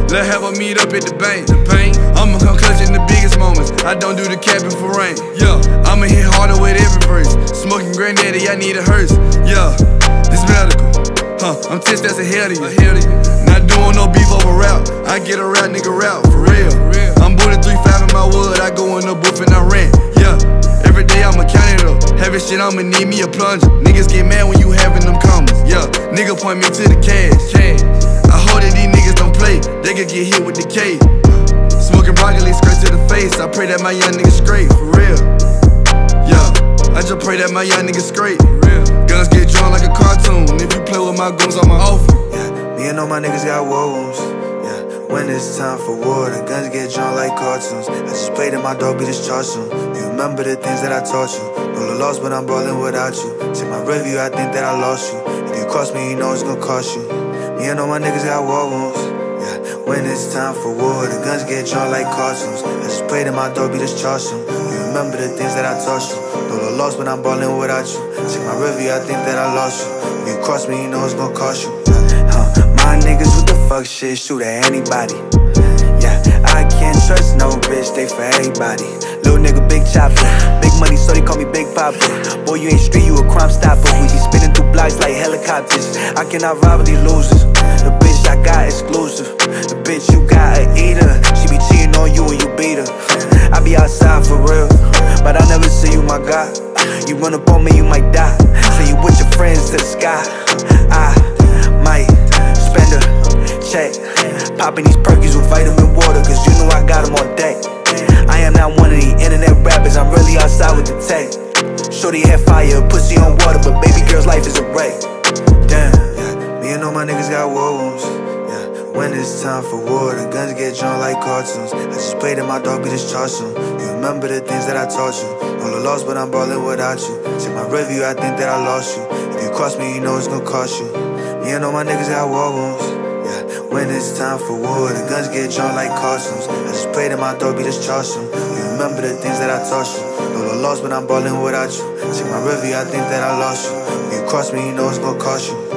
Let's have a meet up at the bank. I'ma come clutch in the biggest moments. I don't do the capping for rain. Yeah, I'ma hit harder with every verse. Smoking granddaddy, I need a hearse. Yeah, this medical. I'm 10 steps ahead of you. Not doing no beef over rap. I get a rap nigga rap for real. I'm booting 3-5 in my wood. I go in the booth and I rent. Yeah, every day I'ma count it up. Having shit, I'ma need me a plunger. Niggas get mad when you having them commas. Yeah, nigga point me to the cash. I hope that these niggas don't play. They could get hit with the K. Smoking broccoli straight to the face. I pray that my young nigga straight for real. Yeah, I just pray that my young nigga straight. Guns get drawn like a cartoon. If you play with my goons, I'ma off you. Yeah, me and all my niggas got war wounds. Yeah, when it's time for war, the guns get drawn like cartoons. I just pray that my dog be discharged soon. You remember the things that I taught you. Know the loss, but I'm ballin' without you. Take my review, I think that I lost you. If you cross me, you know it's gonna cost you. Me and all my niggas got war wounds. Yeah, when it's time for war, the guns get drawn like cartoons. I just pray that my dog be discharged soon. You remember the things that I taught you. Know the loss, but I'm ballin' without you. Take my review, I think that I lost you. If you cross me, you know it's gonna cost you. My niggas with the fuck shit, shoot at anybody. Yeah, I can't trust no bitch, they for everybody. Little nigga, big chopper, big money, so they call me Big Papa. Boy, you ain't street, you a crime stopper. We be spinning through blocks like helicopters. I cannot rival these losers. The bitch I got exclusive. The bitch you got a eater. She be cheating on you and you beat her. I be outside for real, but I never see you, my God. You run up on me, you might die. Say you with your friends to the sky. I might spend a check, popping these perkies with vitamin water, cause you know I got them all day. I am not one of these internet rappers, I'm really outside with the tech. Shorty had fire, pussy on water, but baby girl's life is a wreck. Damn, yeah, me and all my niggas got war wounds. Yeah, when it's time for war, the guns get drawn like cartoons. I just pray that my dog be discharged soon. You remember the things that I taught you. Know the loss, but I'm ballin' without you. Take my review, I think that I lost you. If you cross me, you know it's gonna cost you. Me and all my niggas got war wounds. Yeah, when it's time for war, the guns get drawn like cartoons. I just pray that my dog be discharged soon. You remember the things that I taught you. Know the loss, but I'm ballin' without you. Take my review, I think that I lost you. If you cross me, you know it's gonna cost you.